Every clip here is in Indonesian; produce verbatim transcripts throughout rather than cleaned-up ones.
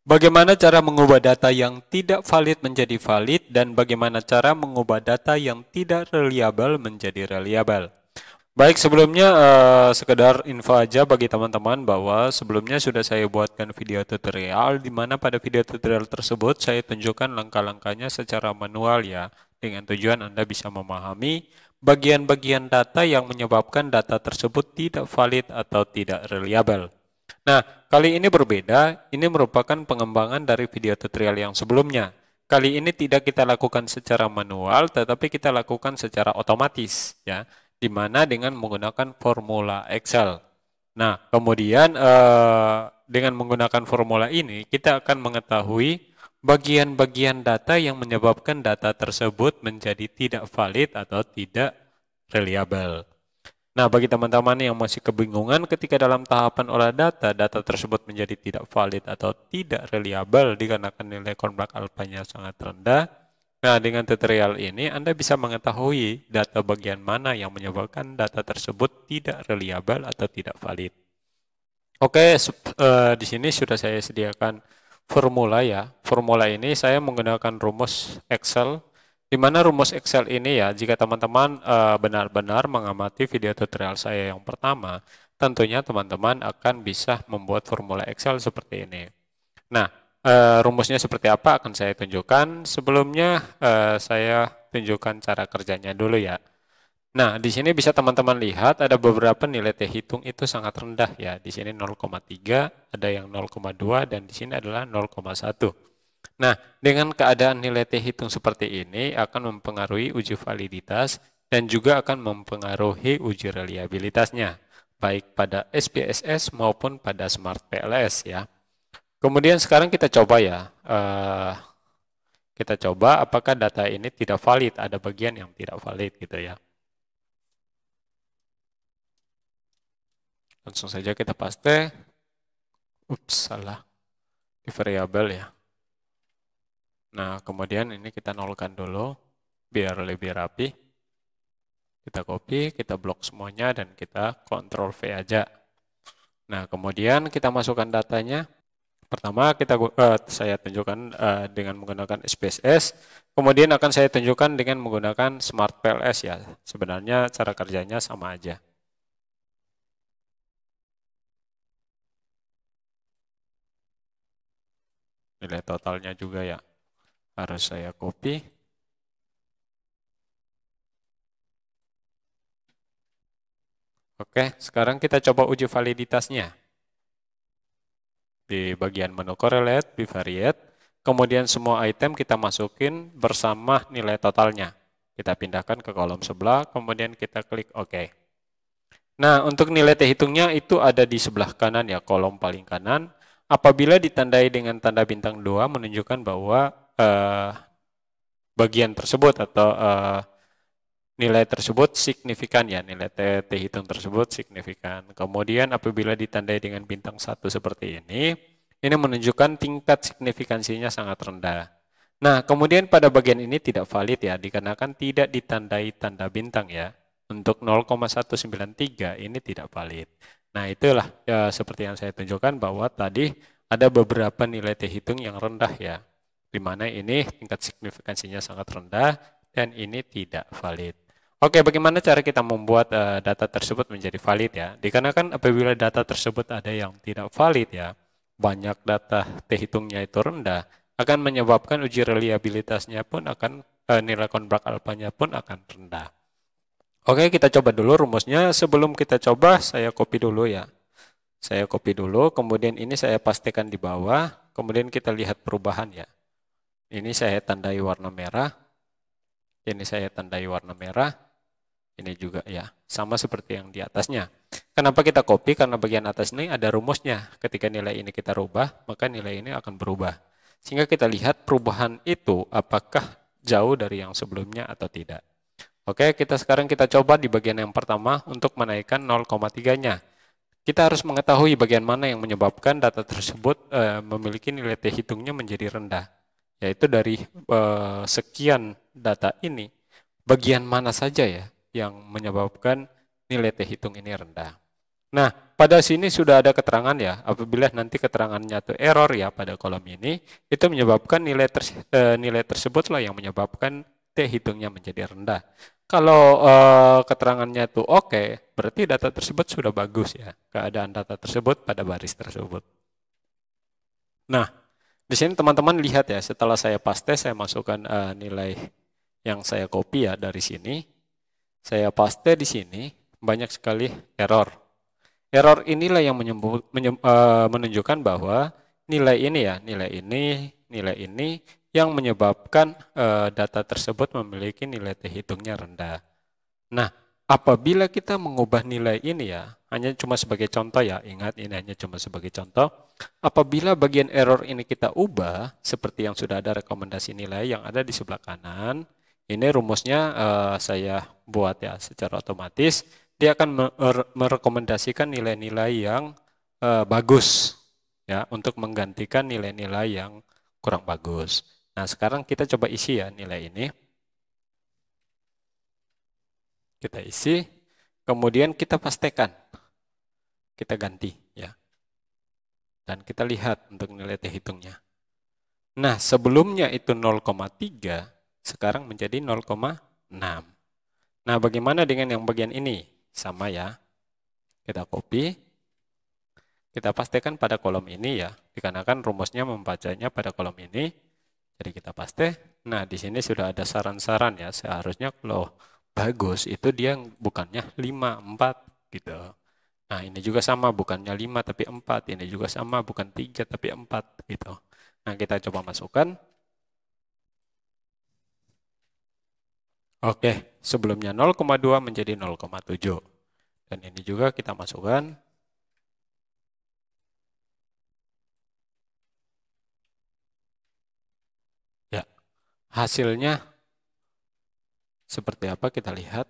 Bagaimana cara mengubah data yang tidak valid menjadi valid dan bagaimana cara mengubah data yang tidak reliable menjadi reliable. Baik, sebelumnya eh, sekedar info aja bagi teman-teman bahwa sebelumnya sudah saya buatkan video tutorial di mana pada video tutorial tersebut saya tunjukkan langkah-langkahnya secara manual ya, dengan tujuan Anda bisa memahami bagian-bagian data yang menyebabkan data tersebut tidak valid atau tidak reliable. Nah, kali ini berbeda, ini merupakan pengembangan dari video tutorial yang sebelumnya. Kali ini tidak kita lakukan secara manual, tetapi kita lakukan secara otomatis ya, di mana dengan menggunakan formula Excel. Nah, kemudian eh, dengan menggunakan formula ini, kita akan mengetahui bagian-bagian data yang menyebabkan data tersebut menjadi tidak valid atau tidak reliable. Nah, bagi teman-teman yang masih kebingungan ketika dalam tahapan olah data, data tersebut menjadi tidak valid atau tidak reliable dikarenakan nilai konblak alfanya sangat rendah. Nah, dengan tutorial ini Anda bisa mengetahui data bagian mana yang menyebabkan data tersebut tidak reliable atau tidak valid. Oke, uh, di sini sudah saya sediakan formula ya. Formula ini saya menggunakan rumus Excel, di mana rumus Excel ini ya, jika teman-teman benar-benar uh, mengamati video tutorial saya yang pertama, tentunya teman-teman akan bisa membuat formula Excel seperti ini. Nah, uh, rumusnya seperti apa akan saya tunjukkan. Sebelumnya uh, saya tunjukkan cara kerjanya dulu ya. Nah, di sini bisa teman-teman lihat ada beberapa nilai T hitung itu sangat rendah ya. Di sini nol koma tiga, ada yang nol koma dua, dan di sini adalah nol koma satu. Nah, dengan keadaan nilai T hitung seperti ini akan mempengaruhi uji validitas dan juga akan mempengaruhi uji reliabilitasnya, baik pada S P S S maupun pada Smart P L S ya. Kemudian sekarang kita coba ya, uh, kita coba apakah data ini tidak valid, ada bagian yang tidak valid gitu ya. Langsung saja kita paste. Ups, salah. Di variabel ya. Nah, kemudian ini kita nolkan dulu biar lebih rapi. Kita copy, kita blok semuanya dan kita Ctrl V aja. Nah, kemudian kita masukkan datanya. Pertama kita uh, saya tunjukkan uh, dengan menggunakan S P S S. Kemudian akan saya tunjukkan dengan menggunakan Smart P L S ya. Sebenarnya cara kerjanya sama aja. Nilai totalnya juga ya harus saya copy. Oke, sekarang kita coba uji validitasnya. Di bagian menu correlate, bivariate, kemudian semua item kita masukin bersama nilai totalnya. Kita pindahkan ke kolom sebelah, kemudian kita klik OK. Nah, untuk nilai T hitungnya itu ada di sebelah kanan ya, kolom paling kanan. Apabila ditandai dengan tanda bintang dua menunjukkan bahwa eh, bagian tersebut atau eh, nilai tersebut signifikan ya, nilai T, T hitung tersebut signifikan. Kemudian apabila ditandai dengan bintang satu seperti ini, ini menunjukkan tingkat signifikansinya sangat rendah. Nah, kemudian pada bagian ini tidak valid ya, dikarenakan tidak ditandai tanda bintang ya. Untuk nol koma satu sembilan tiga ini tidak valid. Nah, itulah ya, seperti yang saya tunjukkan bahwa tadi ada beberapa nilai T hitung yang rendah ya, di mana ini tingkat signifikansinya sangat rendah dan ini tidak valid. Oke, bagaimana cara kita membuat uh, data tersebut menjadi valid ya? Dikarenakan apabila data tersebut ada yang tidak valid ya, banyak data T hitungnya itu rendah, akan menyebabkan uji reliabilitasnya pun akan, uh, nilai konblak alfanya pun akan rendah. Oke, kita coba dulu rumusnya. Sebelum kita coba, saya copy dulu ya. Saya copy dulu, kemudian ini saya pastikan di bawah, kemudian kita lihat perubahan ya. Ini saya tandai warna merah, ini saya tandai warna merah, ini juga ya, sama seperti yang di atasnya. Kenapa kita copy? Karena bagian atas ini ada rumusnya. Ketika nilai ini kita rubah, maka nilai ini akan berubah. Sehingga kita lihat perubahan itu apakah jauh dari yang sebelumnya atau tidak. Oke, kita sekarang kita coba di bagian yang pertama untuk menaikkan nol koma tiga-nya. Kita harus mengetahui bagian mana yang menyebabkan data tersebut e, memiliki nilai T hitungnya menjadi rendah. Yaitu dari e, sekian data ini, bagian mana saja ya yang menyebabkan nilai T hitung ini rendah. Nah, pada sini sudah ada keterangan ya, apabila nanti keterangannya itu error ya pada kolom ini, itu menyebabkan nilai, ters, eh, nilai tersebutlah yang menyebabkan T hitungnya menjadi rendah. Kalau eh, keterangannya itu oke, okay, berarti data tersebut sudah bagus ya, keadaan data tersebut pada baris tersebut. Nah, di sini teman-teman lihat ya, setelah saya paste, saya masukkan uh, nilai yang saya copy ya dari sini. Saya paste di sini, banyak sekali error. Error inilah yang menyembuh, menyem, uh, menunjukkan bahwa nilai ini ya, nilai ini, nilai ini yang menyebabkan uh, data tersebut memiliki nilai T hitungnya rendah. Nah, apabila kita mengubah nilai ini ya, hanya cuma sebagai contoh ya, ingat ini hanya cuma sebagai contoh. Apabila bagian error ini kita ubah, seperti yang sudah ada rekomendasi nilai yang ada di sebelah kanan, ini rumusnya uh, saya buat ya secara otomatis, dia akan merekomendasikan nilai-nilai yang uh, bagus ya untuk menggantikan nilai-nilai yang kurang bagus. Nah, sekarang kita coba isi ya nilai ini. Kita isi, kemudian kita pastikan, kita ganti ya. Dan kita lihat untuk nilai T hitungnya. Nah, sebelumnya itu nol koma tiga, sekarang menjadi nol koma enam. Nah, bagaimana dengan yang bagian ini? Sama ya. Kita copy, kita pastikan pada kolom ini ya, dikarenakan rumusnya membacanya pada kolom ini. Jadi kita paste. Nah, di sini sudah ada saran-saran ya, seharusnya kalau bagus itu dia bukannya lima, empat gitu. Nah, ini juga sama, bukannya lima tapi empat. Ini juga sama, bukan tiga tapi empat gitu. Nah, kita coba masukkan. Oke, sebelumnya nol koma dua menjadi nol koma tujuh. Dan ini juga kita masukkan. Ya, hasilnya seperti apa kita lihat.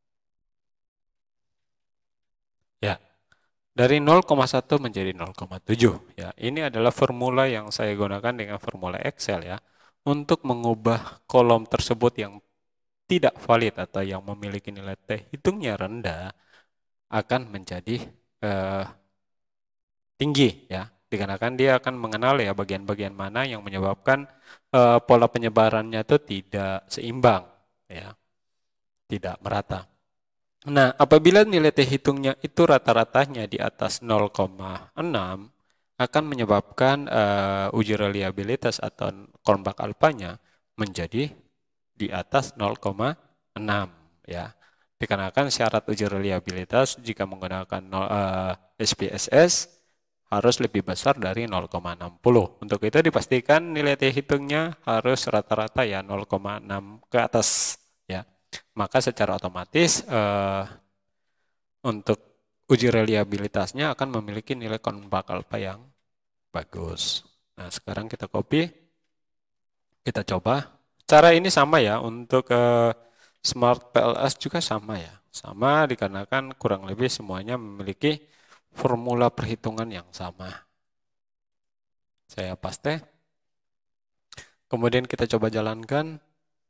Ya, dari nol koma satu menjadi nol koma tujuh. Ya, ini adalah formula yang saya gunakan dengan formula Excel ya, untuk mengubah kolom tersebut yang tidak valid atau yang memiliki nilai T hitungnya rendah akan menjadi eh, tinggi ya, dikarenakan dia akan mengenal ya bagian-bagian mana yang menyebabkan eh, pola penyebarannya itu tidak seimbang ya, tidak merata. Nah, apabila nilai T hitungnya itu rata-ratanya di atas nol koma enam, akan menyebabkan uh, uji reliabilitas atau konbak alfanya menjadi di atas nol koma enam ya. Dikarenakan syarat uji reliabilitas jika menggunakan uh, S P S S harus lebih besar dari nol koma enam puluh. Untuk itu dipastikan nilai T hitungnya harus rata-rata ya nol koma enam ke atas ya. Maka secara otomatis uh, untuk uji reliabilitasnya akan memiliki nilai konbak alfa yang bagus. Nah, sekarang kita copy, kita coba. Cara ini sama ya, untuk uh, Smart P L S juga sama ya. Sama dikarenakan kurang lebih semuanya memiliki formula perhitungan yang sama. Saya paste. Kemudian kita coba jalankan.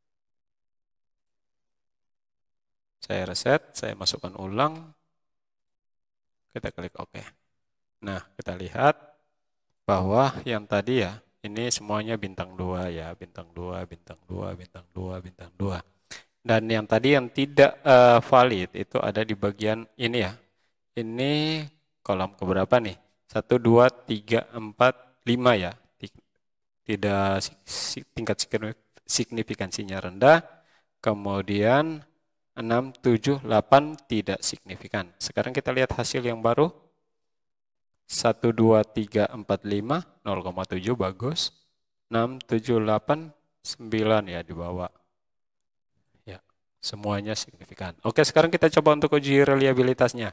Saya reset, saya masukkan ulang. Kita klik OK. Nah, kita lihat bahwa yang tadi ya, ini semuanya bintang dua ya, bintang dua, bintang dua, bintang dua, bintang dua. Dan yang tadi yang tidak uh, valid itu ada di bagian ini ya. Ini kolom keberapa nih? satu, dua, tiga, empat, lima ya. Tidak tingkat signifikansinya rendah. Kemudian enam, tujuh, delapan tidak signifikan. Sekarang kita lihat hasil yang baru. satu, dua, tiga, empat, lima, nol koma tujuh bagus. enam, tujuh, delapan, sembilan ya di bawah. Ya, semuanya signifikan. Oke, sekarang kita coba untuk uji reliabilitasnya.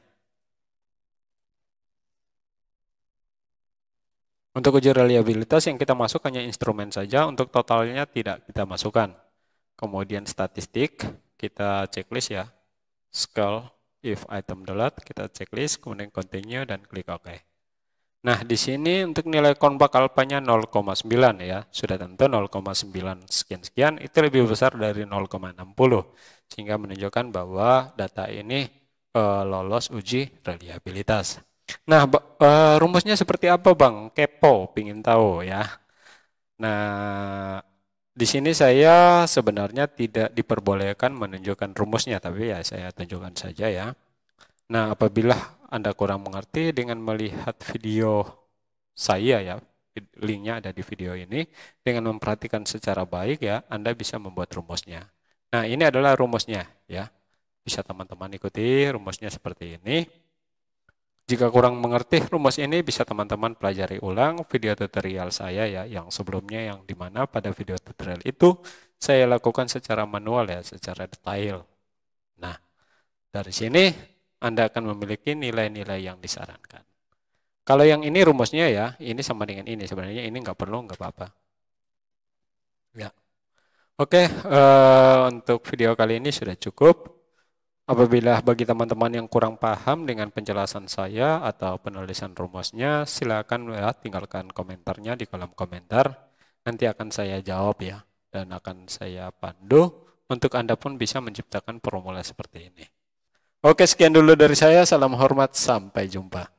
Untuk uji reliabilitas yang kita masuk hanya instrumen saja, untuk totalnya tidak kita masukkan. Kemudian statistik, kita checklist ya. Scale if item dot, kita checklist, kemudian continue dan klik OK. Nah, di sini untuk nilai konbak alfanya nol koma sembilan ya. Sudah tentu nol koma sembilan sekian-sekian itu lebih besar dari nol koma enam puluh. Sehingga menunjukkan bahwa data ini e, lolos uji reliabilitas. Nah, uh, rumusnya seperti apa, Bang? Kepo, pingin tahu ya. Nah, di sini saya sebenarnya tidak diperbolehkan menunjukkan rumusnya, tapi ya saya tunjukkan saja ya. Nah, apabila Anda kurang mengerti dengan melihat video saya ya, linknya ada di video ini, dengan memperhatikan secara baik ya, Anda bisa membuat rumusnya. Nah, ini adalah rumusnya ya. Bisa teman-teman ikuti rumusnya seperti ini. Jika kurang mengerti rumus ini, bisa teman-teman pelajari ulang video tutorial saya ya, yang sebelumnya, yang dimana pada video tutorial itu saya lakukan secara manual ya, secara detail. Nah, dari sini Anda akan memiliki nilai-nilai yang disarankan. Kalau yang ini rumusnya ya, ini sama dengan ini, sebenarnya ini nggak perlu, nggak apa-apa. Ya. Oke, uh, untuk video kali ini sudah cukup. Apabila bagi teman-teman yang kurang paham dengan penjelasan saya atau penulisan rumusnya, silakan ya tinggalkan komentarnya di kolom komentar. Nanti akan saya jawab ya, dan akan saya pandu untuk Anda pun bisa menciptakan formula seperti ini. Oke, sekian dulu dari saya. Salam hormat, sampai jumpa.